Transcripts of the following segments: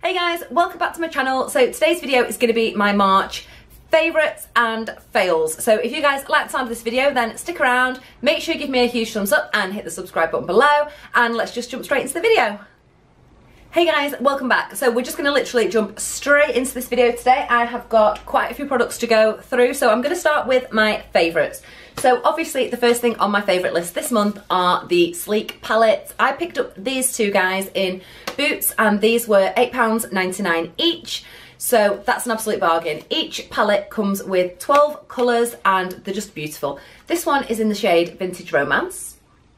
Hey guys, welcome back to my channel. So today's video is going to be my March favourites and fails. So if you guys like the sound of this video, then stick around, make sure you give me a huge thumbs up and hit the subscribe button below, and let's just jump straight into the video. Hey guys, welcome back. So we're just going to literally jump straight into this video today. I have got quite a few products to go through, so I'm going to start with my favourites. So obviously the first thing on my favourite list this month are the Sleek palettes. I picked up these two guys in Boots and these were £8.99 each. So that's an absolute bargain. Each palette comes with 12 colours and they're just beautiful. This one is in the shade Vintage Romance.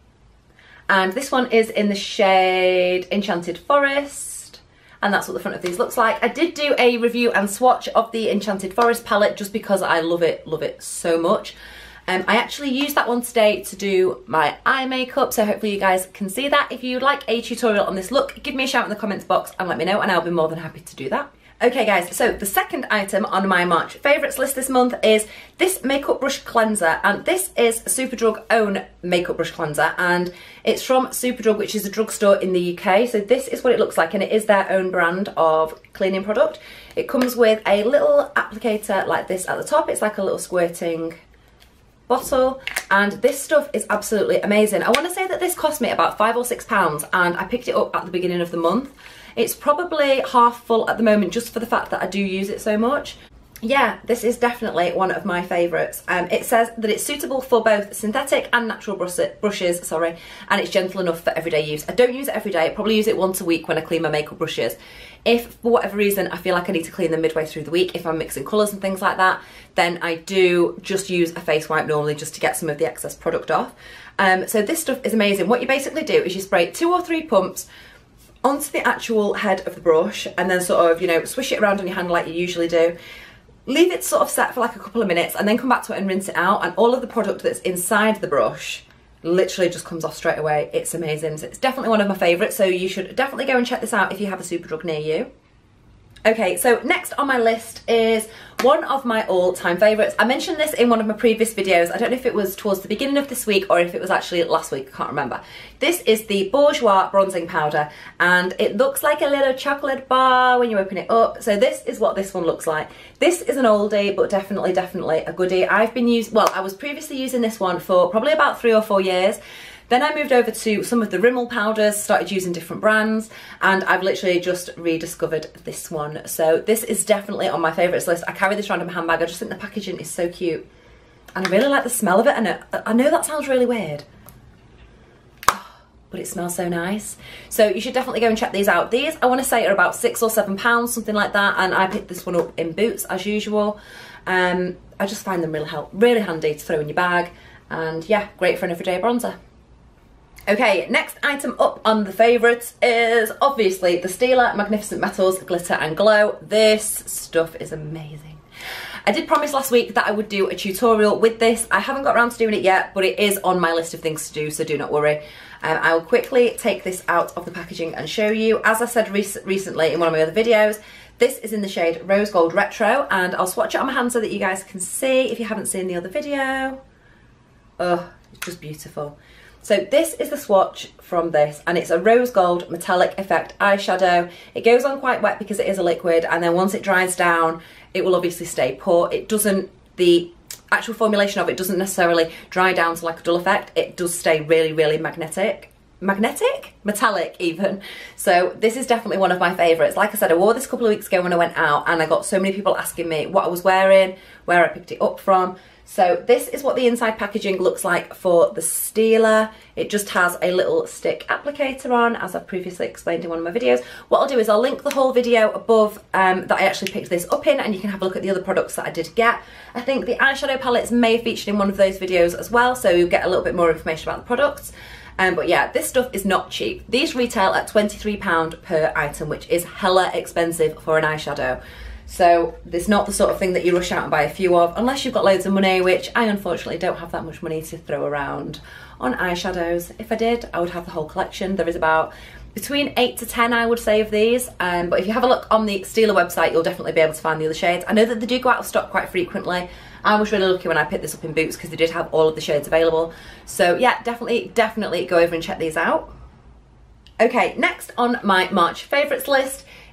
And this one is in the shade Enchanted Forest. And that's what the front of these looks like. I did do a review and swatch of the Enchanted Forest palette just because I love it so much. I actually used that one today to do my eye makeup, so hopefully you guys can see that. If you'd like a tutorial on this look, give me a shout in the comments box and let me know and I'll be more than happy to do that. Okay guys, so the second item on my March favourites list this month is this makeup brush cleanser, and this is Superdrug own makeup brush cleanser and it's from Superdrug, which is a drugstore in the UK. So this is what it looks like and it is their own brand of cleaning product. It comes with a little applicator like this at the top. It's like a little squirting bottle, and this stuff is absolutely amazing. I want to say that this cost me about £5 or £6 and I picked it up at the beginning of the month. It's probably half full at the moment just for the fact that I do use it so much. Yeah, this is definitely one of my favourites. It says that it's suitable for both synthetic and natural brushes, and it's gentle enough for everyday use. I don't use it every day, I probably use it once a week when I clean my makeup brushes. If for whatever reason I feel like I need to clean them midway through the week, if I'm mixing colours and things like that, then I do just use a face wipe normally just to get some of the excess product off. So this stuff is amazing. What you basically do is you spray 2 or 3 pumps onto the actual head of the brush and then sort of, you know, swish it around on your hand like you usually do. Leave it sort of set for like a couple of minutes and then come back to it and rinse it out, and all of the product that's inside the brush literally just comes off straight away. It's amazing. So it's definitely one of my favourites, so you should definitely go and check this out if you have a Superdrug near you. Okay, so next on my list is one of my all-time favourites. I mentioned this in one of my previous videos. I don't know if it was towards the beginning of this week or if it was actually last week, I can't remember. This is the Bourjois bronzing powder and it looks like a little chocolate bar when you open it up. So this is what this one looks like. This is an oldie, but definitely a goodie. I was previously using this one for probably about 3 or 4 years. Then I moved over to some of the Rimmel powders, started using different brands, and I've literally just rediscovered this one. So this is definitely on my favourites list. I carry this around in my handbag. I just think the packaging is so cute. And I really like the smell of it. And I know that sounds really weird, but it smells so nice. So you should definitely go and check these out. These, I want to say, are about £6 or £7, something like that. And I picked this one up in Boots as usual. I just find them really handy to throw in your bag. And yeah, great for an everyday bronzer. Okay, next item up on the favourites is obviously the STILA Magnificent Metals Glitter and Glow. This stuff is amazing. I did promise last week that I would do a tutorial with this. I haven't got around to doing it yet, but it is on my list of things to do, so do not worry. I will quickly take this out of the packaging and show you. As I said recently in one of my other videos, this is in the shade Rose Gold Retro, and I'll swatch it on my hand so that you guys can see if you haven't seen the other video. Oh, it's just beautiful. So this is the swatch from this, and it's a rose gold metallic effect eyeshadow. It goes on quite wet because it is a liquid, and then once it dries down, it will obviously stay put. The actual formulation of it doesn't necessarily dry down to like a dull effect. It does stay really magnetic, metallic even. So this is definitely one of my favourites. Like I said, I wore this a couple of weeks ago when I went out, and I got so many people asking me what I was wearing, where I picked it up from. So this is what the inside packaging looks like for the STILA. It just has a little stick applicator on, as I've previously explained in one of my videos. What I'll do is I'll link the whole video above that I actually picked this up in, and you can have a look at the other products that I did get. I think the eyeshadow palettes may have featured in one of those videos as well, so you'll get a little bit more information about the products. But yeah, this stuff is not cheap. These retail at £23 per item, which is hella expensive for an eyeshadow. So it's not the sort of thing that you rush out and buy a few of, unless you've got loads of money, which I unfortunately don't have that much money to throw around on eyeshadows. If I did, I would have the whole collection. There is about between 8 to 10, I would say, of these. But if you have a look on the STILA website, you'll definitely be able to find the other shades. I know that they do go out of stock quite frequently. I was really lucky when I picked this up in Boots because they did have all of the shades available. So yeah, definitely go over and check these out. Okay, next on my March favourites list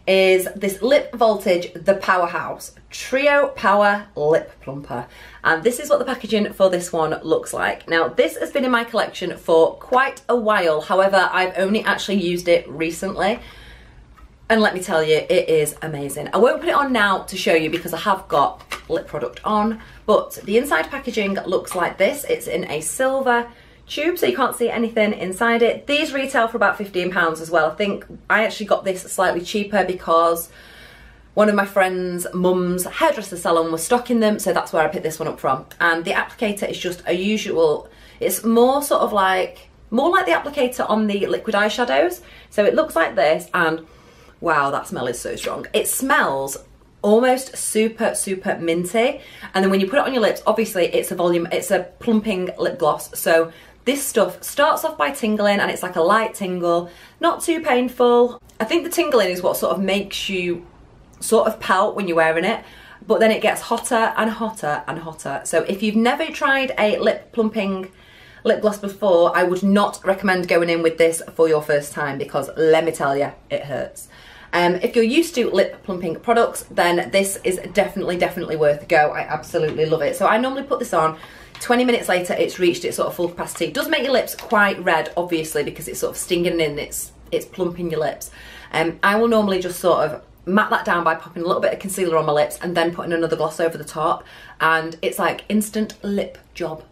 is this Lip Voltage, the Powerhouse Trio Power Lip Plumper. And this is what the packaging for this one looks like. Now, this has been in my collection for quite a while. However, I've only actually used it recently. And let me tell you, it is amazing. I won't put it on now to show you because I have got lip product on, but the inside packaging looks like this. It's in a silver tube, so you can't see anything inside it. These retail for about £15 as well. I think I actually got this slightly cheaper because one of my friend's mum's hairdresser salon was stocking them, so that's where I picked this one up from. And the applicator is just a usual, it's more sort of like, more like the applicator on the liquid eyeshadows. So it looks like this, and wow, that smell is so strong. It smells almost super, super minty. And then when you put it on your lips, obviously it's a plumping lip gloss. So this stuff starts off by tingling, and it's like a light tingle, not too painful. I think the tingling is what sort of makes you sort of pout when you're wearing it, but then it gets hotter and hotter and hotter. So if you've never tried a lip plumping lip gloss before, I would not recommend going in with this for your first time because let me tell you, it hurts. If you're used to lip plumping products, then this is definitely worth a go. I absolutely love it. So I normally put this on, 20 minutes later it's reached its sort of full capacity. It does make your lips quite red, obviously, because it's sort of stinging in, it's plumping your lips. I will normally just sort of matte that down by popping a little bit of concealer on my lips and then putting another gloss over the top, and it's like instant lip job.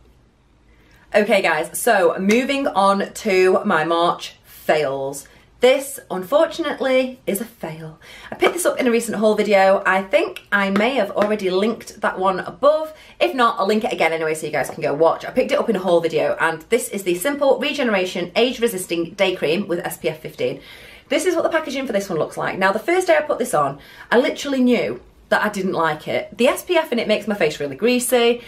Okay guys, so moving on to my March fails. This, unfortunately, is a fail. I picked this up in a recent haul video. I think I may have already linked that one above. If not, I'll link it again anyway so you guys can go watch. I picked it up in a haul video, and this is the Simple Regeneration Age Resisting Day Cream with SPF 15. This is what the packaging for this one looks like. Now, the first day I put this on, I literally knew that I didn't like it. The SPF in it makes my face really greasy.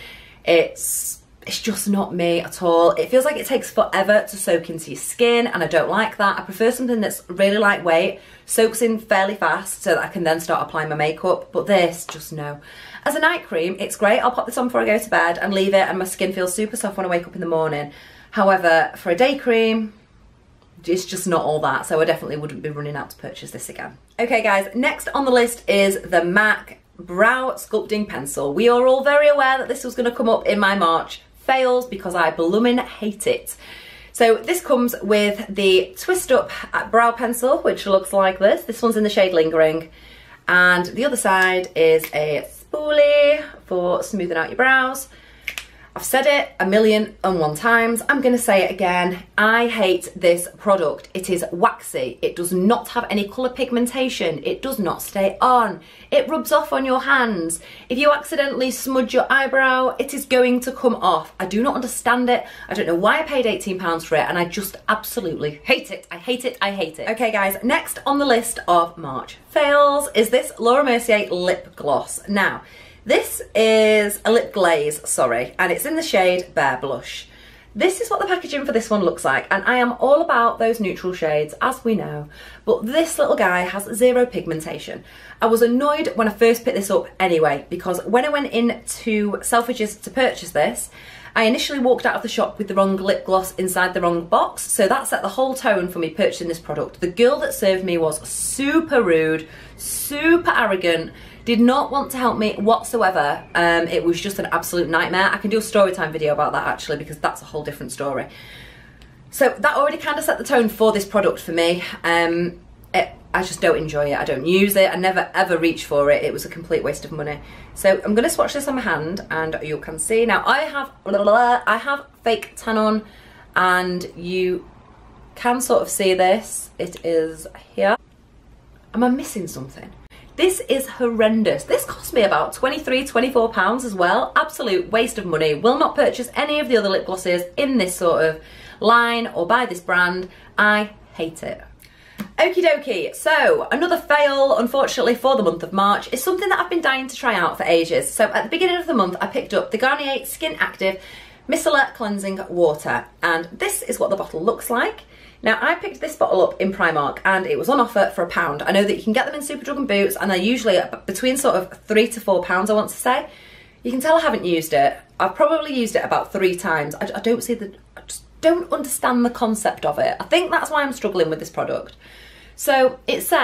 It's just not me at all. It feels like it takes forever to soak into your skin, and I don't like that. I prefer something that's really lightweight, soaks in fairly fast so that I can then start applying my makeup, but this, just no. As a night cream, it's great. I'll pop this on before I go to bed and leave it, and my skin feels super soft when I wake up in the morning. However, for a day cream, it's just not all that, so I definitely wouldn't be running out to purchase this again. Okay guys, next on the list is the MAC Brow Sculpting Pencil. We are all very aware that this was going to come up in my March fails because I bloomin' hate it. So this comes with the Twist Up brow pencil, which looks like this. This one's in the shade Lingering, and the other side is a spoolie for smoothing out your brows. I've said it 1,000,001 times. I'm going to say it again. I hate this product. It is waxy. It does not have any colour pigmentation. It does not stay on. It rubs off on your hands. If you accidentally smudge your eyebrow, it is going to come off. I do not understand it. I don't know why I paid £18 for it, and I just absolutely hate it. I hate it. I hate it. Okay guys, next on the list of March fails is this Laura Mercier lip gloss. Now, this is a lip glaze, sorry, and it's in the shade Bare Blush. This is what the packaging for this one looks like, and I am all about those neutral shades, as we know, but this little guy has zero pigmentation. I was annoyed when I first picked this up anyway, because when I went into Selfridges to purchase this, I initially walked out of the shop with the wrong lip gloss inside the wrong box, so that set the whole tone for me purchasing this product. The girl that served me was super rude, super arrogant, did not want to help me whatsoever. It was just an absolute nightmare. I can do a story time video about that actually, because that's a whole different story. So that already kind of set the tone for this product for me. I just don't enjoy it. I don't use it. I never ever reach for it. It was a complete waste of money. So I'm going to swatch this on my hand and you can see. Now I have fake tan on, and you can sort of see this. It is here. Am I missing something? This is horrendous. This cost me about £23, £24 as well. Absolute waste of money. Will not purchase any of the other lip glosses in this sort of line or buy this brand. I hate it. Okie dokie, so another fail, unfortunately, for the month of March is something that I've been dying to try out for ages. So at the beginning of the month, I picked up the Garnier Skin Active Miscellar Cleansing Water, and this is what the bottle looks like. Now, I picked this bottle up in Primark and it was on offer for £1. I know that you can get them in Superdrug and Boots, and they're usually between sort of £3 to £4, I want to say. You can tell I haven't used it. I've probably used it about 3 times. I just don't understand the concept of it. I think that's why I'm struggling with this product. So it says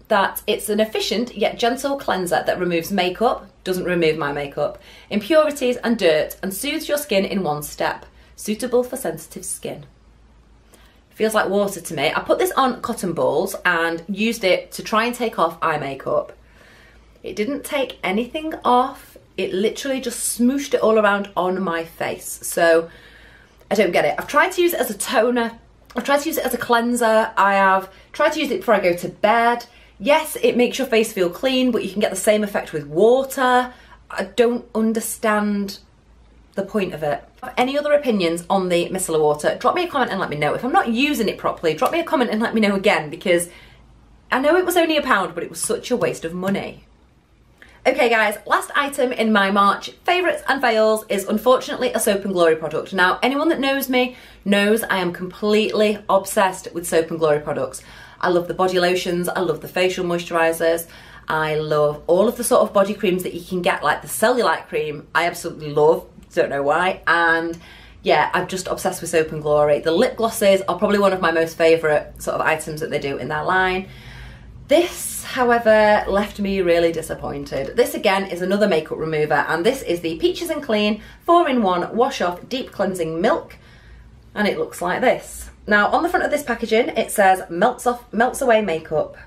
that it's an efficient yet gentle cleanser that removes makeup, doesn't remove my makeup, impurities and dirt, and soothes your skin in one step. Suitable for sensitive skin. Feels like water to me. I put this on cotton balls and used it to try and take off eye makeup. It didn't take anything off. It literally just smooshed it all around on my face. So I don't get it. I've tried to use it as a toner. I've tried to use it as a cleanser. I have tried to use it before I go to bed. Yes, it makes your face feel clean, but you can get the same effect with water. I don't understand the point of it. If you have any other opinions on the micellar water, drop me a comment and let me know. If I'm not using it properly, drop me a comment and let me know again, because I know it was only £1, but it was such a waste of money. Okay guys, last item in my March favourites and fails is unfortunately a Soap & Glory product. Now, anyone that knows me knows I am completely obsessed with Soap & Glory products. I love the body lotions, I love the facial moisturisers, I love all of the sort of body creams that you can get, like the cellulite cream, I absolutely love, don't know why, and yeah, I'm just obsessed with Soap & Glory. The lip glosses are probably one of my most favourite sort of items that they do in their line. This, however, left me really disappointed. This again is another makeup remover, and this is the Peaches and Clean 4-in-1 Wash Off Deep Cleansing Milk, and it looks like this. Now, on the front of this packaging, it says melts away makeup.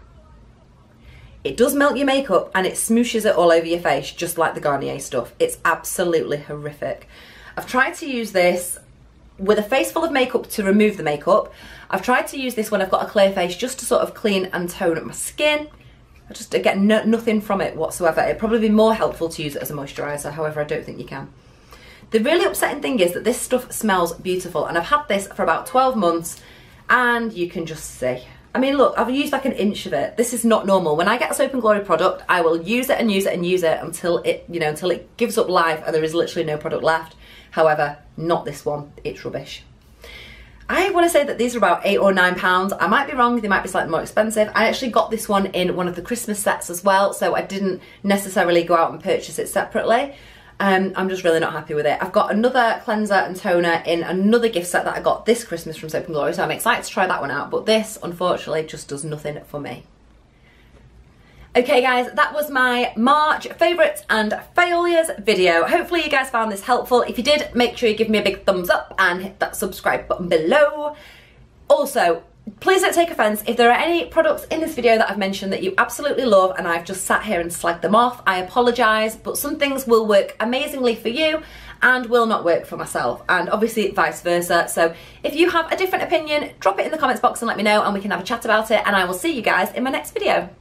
It does melt your makeup and it smooshes it all over your face, just like the Garnier stuff. It's absolutely horrific. I've tried to use this with a face full of makeup to remove the makeup. I've tried to use this when I've got a clear face just to sort of clean and tone up my skin. I just get nothing from it whatsoever. It'd probably be more helpful to use it as a moisturiser, however I don't think you can. The really upsetting thing is that this stuff smells beautiful, and I've had this for about 12 months and you can just see. I mean, look, I've used like an inch of it. This is not normal. When I get a Soap & Glory product, I will use it and use it and use it until it, you know, until it gives up life and there is literally no product left. However, not this one. It's rubbish. I want to say that these are about £8 or £9. I might be wrong, they might be slightly more expensive. I actually got this one in one of the Christmas sets as well, so I didn't necessarily go out and purchase it separately. I'm just really not happy with it. I've got another cleanser and toner in another gift set that I got this Christmas from Soap & Glory, so I'm excited to try that one out, but this, unfortunately, just does nothing for me. Okay guys, that was my March favourites and failures video. Hopefully you guys found this helpful. If you did, make sure you give me a big thumbs up and hit that subscribe button below. Also, please don't take offence if there are any products in this video that I've mentioned that you absolutely love and I've just sat here and slagged them off. I apologise, but some things will work amazingly for you and will not work for myself, and obviously vice versa. So if you have a different opinion, drop it in the comments box and let me know and we can have a chat about it, and I will see you guys in my next video.